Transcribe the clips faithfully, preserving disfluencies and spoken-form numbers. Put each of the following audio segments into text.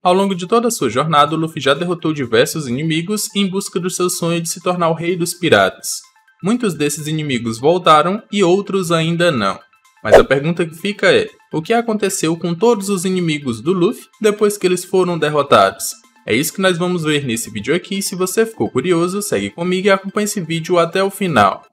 Ao longo de toda a sua jornada, o Luffy já derrotou diversos inimigos em busca do seu sonho de se tornar o rei dos piratas. Muitos desses inimigos voltaram e outros ainda não. Mas a pergunta que fica é, o que aconteceu com todos os inimigos do Luffy depois que eles foram derrotados? É isso que nós vamos ver nesse vídeo aqui. Se você ficou curioso, segue comigo e acompanhe esse vídeo até o final.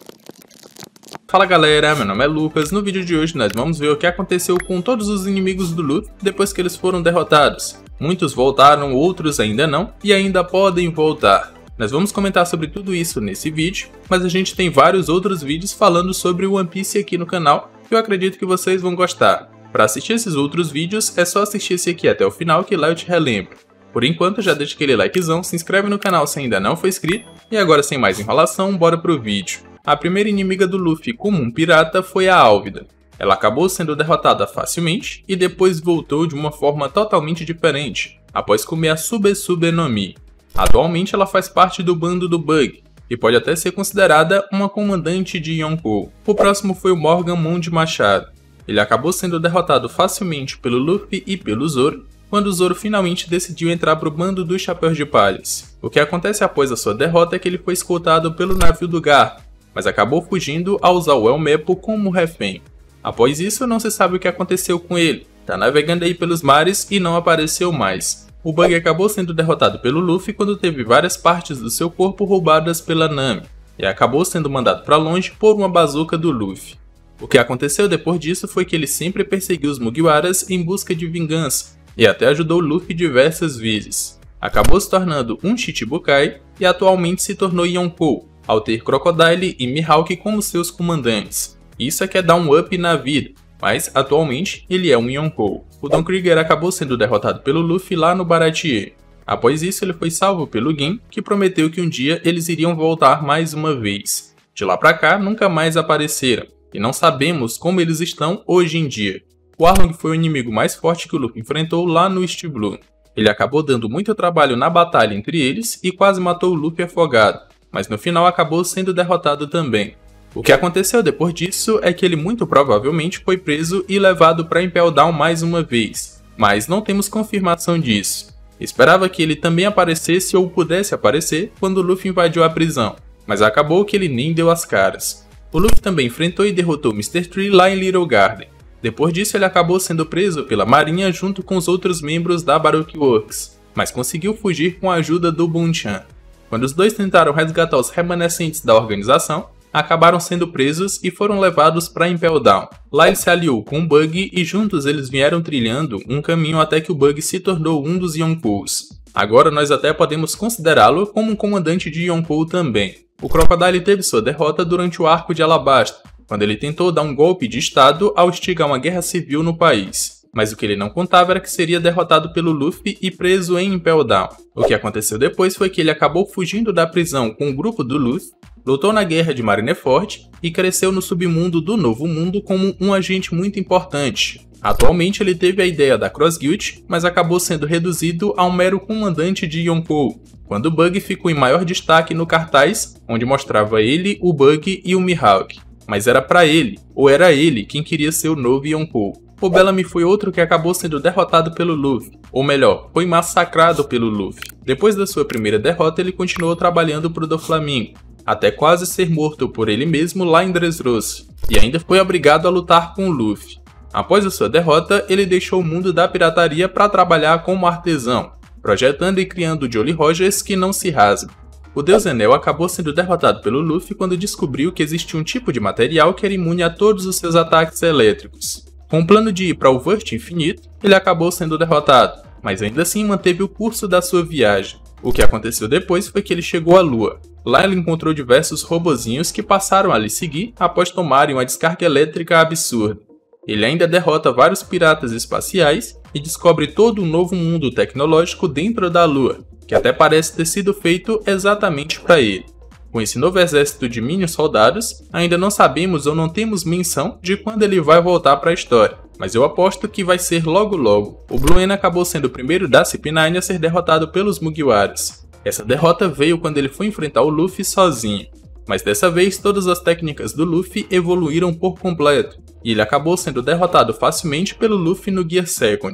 Fala galera, meu nome é Lucas. No vídeo de hoje nós vamos ver o que aconteceu com todos os inimigos do Luffy depois que eles foram derrotados. Muitos voltaram, outros ainda não, e ainda podem voltar. Nós vamos comentar sobre tudo isso nesse vídeo, mas a gente tem vários outros vídeos falando sobre o One Piece aqui no canal, que eu acredito que vocês vão gostar. Para assistir esses outros vídeos, é só assistir esse aqui até o final que lá eu te relembro. Por enquanto, já deixa aquele likezão, se inscreve no canal se ainda não for inscrito, e agora sem mais enrolação, bora pro vídeo. A primeira inimiga do Luffy como um pirata foi a Alvida. Ela acabou sendo derrotada facilmente e depois voltou de uma forma totalmente diferente, após comer a Sube Sube no Mi. Atualmente ela faz parte do bando do Bug, e pode até ser considerada uma comandante de Yonkou. O próximo foi o Morgan Mão de Machado. Ele acabou sendo derrotado facilmente pelo Luffy e pelo Zoro, quando o Zoro finalmente decidiu entrar para o bando dos Chapéus de Palhas. O que acontece após a sua derrota é que ele foi escoltado pelo navio do Garp, mas acabou fugindo ao usar o Elmepo como refém. Após isso, não se sabe o que aconteceu com ele. Tá navegando aí pelos mares e não apareceu mais. O Bug acabou sendo derrotado pelo Luffy quando teve várias partes do seu corpo roubadas pela Nami, e acabou sendo mandado para longe por uma bazuca do Luffy. O que aconteceu depois disso foi que ele sempre perseguiu os Mugiwaras em busca de vingança, e até ajudou o Luffy diversas vezes. Acabou se tornando um Chichibukai e atualmente se tornou Yonkou, ao ter Crocodile e Mihawk como seus comandantes. Isso é que é dar um up na vida, mas atualmente ele é um Yonkou. O Don Krieger acabou sendo derrotado pelo Luffy lá no Baratie. Após isso ele foi salvo pelo Gin, que prometeu que um dia eles iriam voltar mais uma vez. De lá pra cá nunca mais apareceram, e não sabemos como eles estão hoje em dia. O Arlong foi o inimigo mais forte que o Luffy enfrentou lá no East Blue. Ele acabou dando muito trabalho na batalha entre eles e quase matou o Luffy afogado, mas no final acabou sendo derrotado também. O que aconteceu depois disso é que ele muito provavelmente foi preso e levado para Impel Down mais uma vez, mas não temos confirmação disso. Esperava que ele também aparecesse ou pudesse aparecer quando o Luffy invadiu a prisão, mas acabou que ele nem deu as caras. O Luffy também enfrentou e derrotou mister Tree lá em Little Garden. Depois disso ele acabou sendo preso pela marinha junto com os outros membros da Baroque Works, mas conseguiu fugir com a ajuda do Bonchan. Quando os dois tentaram resgatar os remanescentes da organização, acabaram sendo presos e foram levados para Impel Down. Lá ele se aliou com o Bug e juntos eles vieram trilhando um caminho até que o Bug se tornou um dos Yonkous. Agora nós até podemos considerá-lo como um comandante de Yonkou também. O Crocodile teve sua derrota durante o arco de Alabasta, quando ele tentou dar um golpe de estado ao instigar uma guerra civil no país. Mas o que ele não contava era que seria derrotado pelo Luffy e preso em Impel Down. O que aconteceu depois foi que ele acabou fugindo da prisão com o grupo do Luffy, lutou na guerra de Marineford e cresceu no submundo do Novo Mundo como um agente muito importante. Atualmente ele teve a ideia da Cross Guild, mas acabou sendo reduzido a um mero comandante de Yonkou, quando o Bug ficou em maior destaque no cartaz, onde mostrava ele, o Bug e o Mihawk. Mas era pra ele, ou era ele quem queria ser o novo Yonkou. O Bellamy foi outro que acabou sendo derrotado pelo Luffy, ou melhor, foi massacrado pelo Luffy. Depois da sua primeira derrota ele continuou trabalhando pro Doflamingo, até quase ser morto por ele mesmo lá em Dressrosa, e ainda foi obrigado a lutar com o Luffy. Após a sua derrota, ele deixou o mundo da pirataria para trabalhar como artesão, projetando e criando Jolly Rogers que não se rasga. O Deus Enel acabou sendo derrotado pelo Luffy quando descobriu que existia um tipo de material que era imune a todos os seus ataques elétricos. Com o plano de ir para o Vert Infinito, ele acabou sendo derrotado, mas ainda assim manteve o curso da sua viagem. O que aconteceu depois foi que ele chegou à Lua. Lá ele encontrou diversos robozinhos que passaram a lhe seguir após tomarem uma descarga elétrica absurda. Ele ainda derrota vários piratas espaciais e descobre todo um novo mundo tecnológico dentro da Lua, que até parece ter sido feito exatamente para ele. Com esse novo exército de mini soldados, ainda não sabemos ou não temos menção de quando ele vai voltar para a história, mas eu aposto que vai ser logo logo. O Blue Eno acabou sendo o primeiro da C P nove a ser derrotado pelos Mugiwaras. Essa derrota veio quando ele foi enfrentar o Luffy sozinho, mas dessa vez todas as técnicas do Luffy evoluíram por completo, e ele acabou sendo derrotado facilmente pelo Luffy no Gear Second.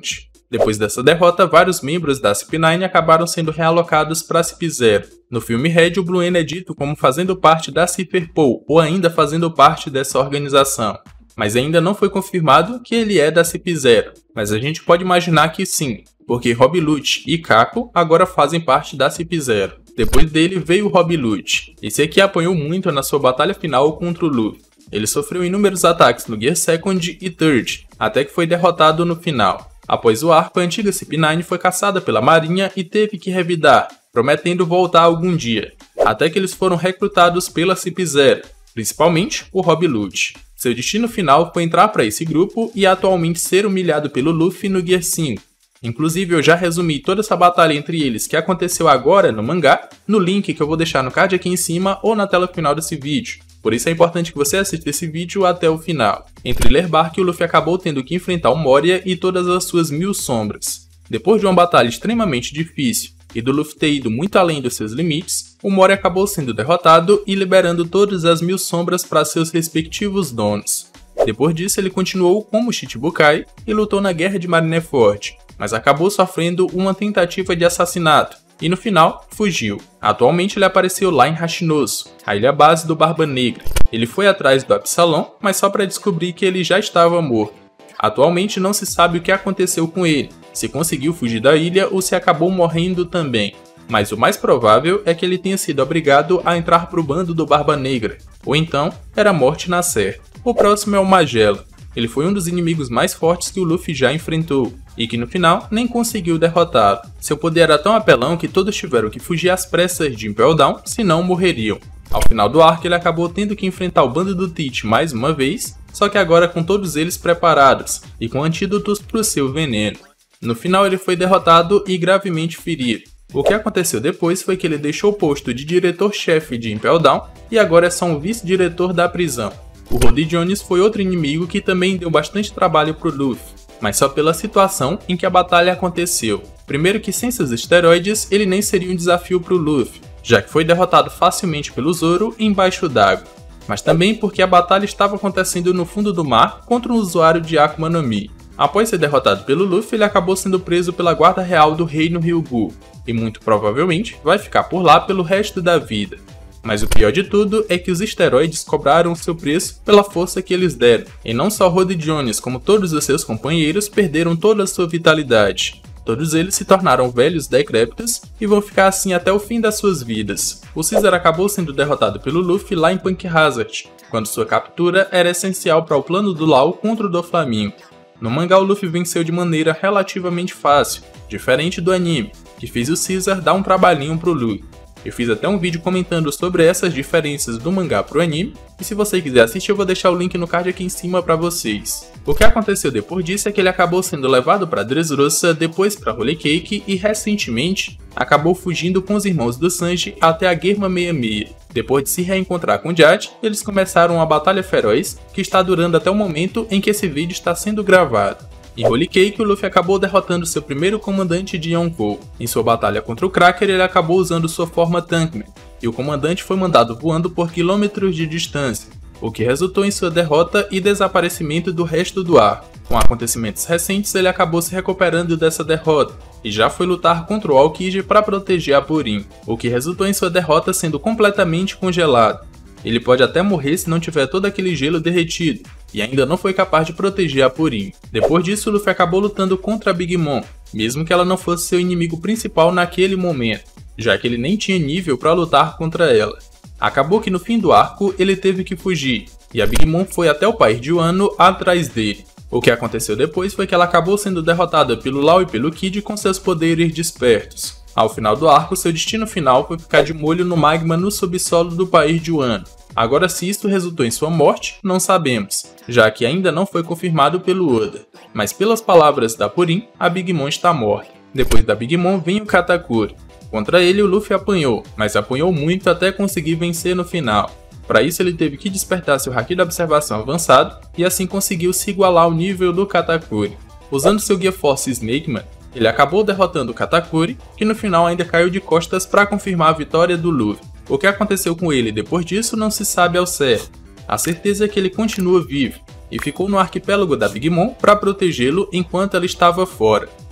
Depois dessa derrota, vários membros da C I P nove acabaram sendo realocados para a C I P zero. No filme Red, o Blue é dito como fazendo parte da Cypherpol, ou ainda fazendo parte dessa organização. Mas ainda não foi confirmado que ele é da C I P zero, mas a gente pode imaginar que sim, porque Rob Lute e Kako agora fazem parte da C I P zero. Depois dele veio Rob Lute. Esse aqui apanhou muito na sua batalha final contra o Luffy. Ele sofreu inúmeros ataques no Gear Second e Third, até que foi derrotado no final. Após o arco, a antiga C I P nove foi caçada pela marinha e teve que revidar, prometendo voltar algum dia, até que eles foram recrutados pela C I P zero, principalmente o Rob Lute. Seu destino final foi entrar para esse grupo e atualmente ser humilhado pelo Luffy no Gear cinco. Inclusive, eu já resumi toda essa batalha entre eles que aconteceu agora no mangá, no link que eu vou deixar no card aqui em cima ou na tela final desse vídeo. Por isso é importante que você assista esse vídeo até o final. Em Thriller Bark, o Luffy acabou tendo que enfrentar o Moria e todas as suas mil sombras. Depois de uma batalha extremamente difícil e do Luffy ter ido muito além dos seus limites, o Moria acabou sendo derrotado e liberando todas as mil sombras para seus respectivos donos. Depois disso, ele continuou como Shichibukai e lutou na Guerra de Marineford, mas acabou sofrendo uma tentativa de assassinato, e no final, fugiu. Atualmente ele apareceu lá em Hashinosu, a ilha base do Barba Negra. Ele foi atrás do Absalom, mas só para descobrir que ele já estava morto. Atualmente não se sabe o que aconteceu com ele, se conseguiu fugir da ilha ou se acabou morrendo também. Mas o mais provável é que ele tenha sido obrigado a entrar para o bando do Barba Negra, ou então era morte na certa. O próximo é o Magella. Ele foi um dos inimigos mais fortes que o Luffy já enfrentou, e que no final nem conseguiu derrotá-lo. Seu poder era tão apelão que todos tiveram que fugir às pressas de Impel Down, senão morreriam. Ao final do arco, ele acabou tendo que enfrentar o bando do Teach mais uma vez, só que agora com todos eles preparados, e com antídotos para o seu veneno. No final ele foi derrotado e gravemente ferido. O que aconteceu depois foi que ele deixou o posto de diretor-chefe de Impel Down, e agora é só um vice-diretor da prisão. O Rody Jones foi outro inimigo que também deu bastante trabalho pro Luffy, mas só pela situação em que a batalha aconteceu. Primeiro que sem seus esteroides, ele nem seria um desafio pro Luffy, já que foi derrotado facilmente pelo Zoro embaixo d'água. Mas também porque a batalha estava acontecendo no fundo do mar contra um usuário de Akuma no Mi. Após ser derrotado pelo Luffy, ele acabou sendo preso pela guarda real do reino Ryugu, e muito provavelmente vai ficar por lá pelo resto da vida. Mas o pior de tudo é que os esteroides cobraram seu preço pela força que eles deram, e não só Rody Jones, como todos os seus companheiros perderam toda a sua vitalidade. Todos eles se tornaram velhos decrépitos e vão ficar assim até o fim das suas vidas. O Caesar acabou sendo derrotado pelo Luffy lá em Punk Hazard, quando sua captura era essencial para o plano do Law contra o Doflamingo. No mangá, o Luffy venceu de maneira relativamente fácil, diferente do anime, que fez o Caesar dar um trabalhinho pro Luffy. Eu fiz até um vídeo comentando sobre essas diferenças do mangá pro anime, e se você quiser assistir eu vou deixar o link no card aqui em cima pra vocês. O que aconteceu depois disso é que ele acabou sendo levado pra Dressrosa, depois pra Holy Cake e recentemente acabou fugindo com os irmãos do Sanji até a Germa sessenta e seis. Depois de se reencontrar com Jade, eles começaram uma batalha feroz que está durando até o momento em que esse vídeo está sendo gravado. Em Holy Cake, o Luffy acabou derrotando seu primeiro comandante de Yonkou. Em sua batalha contra o Cracker, ele acabou usando sua forma Tankman, e o comandante foi mandado voando por quilômetros de distância, o que resultou em sua derrota e desaparecimento do resto do arco. Com acontecimentos recentes, ele acabou se recuperando dessa derrota, e já foi lutar contra o Aokiji para proteger a Purin, o que resultou em sua derrota sendo completamente congelado. Ele pode até morrer se não tiver todo aquele gelo derretido, e ainda não foi capaz de proteger a Purin. Depois disso, Luffy acabou lutando contra a Big Mom, mesmo que ela não fosse seu inimigo principal naquele momento, já que ele nem tinha nível para lutar contra ela. Acabou que no fim do arco, ele teve que fugir, e a Big Mom foi até o país de Wano atrás dele. O que aconteceu depois foi que ela acabou sendo derrotada pelo Law e pelo Kid com seus poderes despertos. Ao final do arco, seu destino final foi ficar de molho no magma no subsolo do país de Wano. Agora, se isto resultou em sua morte, não sabemos, já que ainda não foi confirmado pelo Oda. Mas pelas palavras da Purin, a Big Mom está morta. Depois da Big Mom vem o Katakuri. Contra ele, o Luffy apanhou, mas apanhou muito até conseguir vencer no final. Para isso, ele teve que despertar seu Haki da Observação avançado e assim conseguiu se igualar ao nível do Katakuri. Usando seu Gear Force Snakeman, ele acabou derrotando o Katakuri, que no final ainda caiu de costas para confirmar a vitória do Luffy. O que aconteceu com ele depois disso não se sabe ao certo. A certeza é que ele continua vivo, e ficou no arquipélago da Big Mom para protegê-lo enquanto ela estava fora.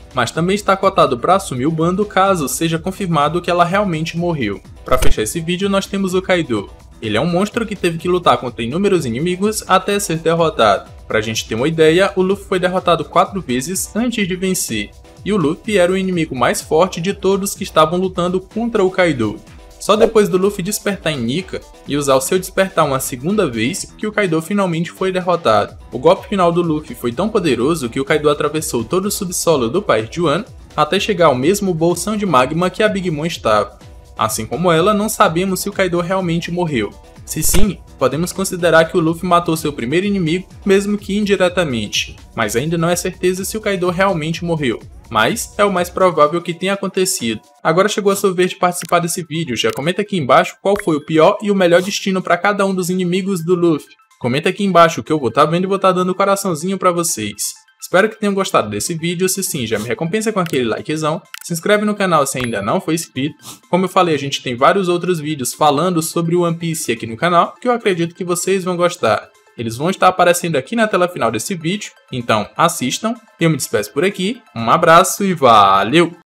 mas também está cotado para assumir o bando caso seja confirmado que ela realmente morreu. Para fechar esse vídeo, nós temos o Kaido. Ele é um monstro que teve que lutar contra inúmeros inimigos até ser derrotado. Pra gente ter uma ideia, o Luffy foi derrotado quatro vezes antes de vencer, e o Luffy era o inimigo mais forte de todos que estavam lutando contra o Kaido. Só depois do Luffy despertar em Nika e usar o seu despertar uma segunda vez que o Kaido finalmente foi derrotado. O golpe final do Luffy foi tão poderoso que o Kaido atravessou todo o subsolo do país de Wano até chegar ao mesmo bolsão de magma que a Big Mom estava. Assim como ela, não sabemos se o Kaido realmente morreu. Se sim, podemos considerar que o Luffy matou seu primeiro inimigo, mesmo que indiretamente, mas ainda não é certeza se o Kaido realmente morreu, mas é o mais provável que tenha acontecido. Agora chegou a sua vez de participar desse vídeo, já comenta aqui embaixo qual foi o pior e o melhor destino para cada um dos inimigos do Luffy. Comenta aqui embaixo que eu vou estar vendo e vou estar dando um coraçãozinho para vocês. Espero que tenham gostado desse vídeo, se sim, já me recompensa com aquele likezão, se inscreve no canal se ainda não for inscrito. Como eu falei, a gente tem vários outros vídeos falando sobre o One Piece aqui no canal, que eu acredito que vocês vão gostar. Eles vão estar aparecendo aqui na tela final desse vídeo, então assistam. Eu me despeço por aqui, um abraço e valeu!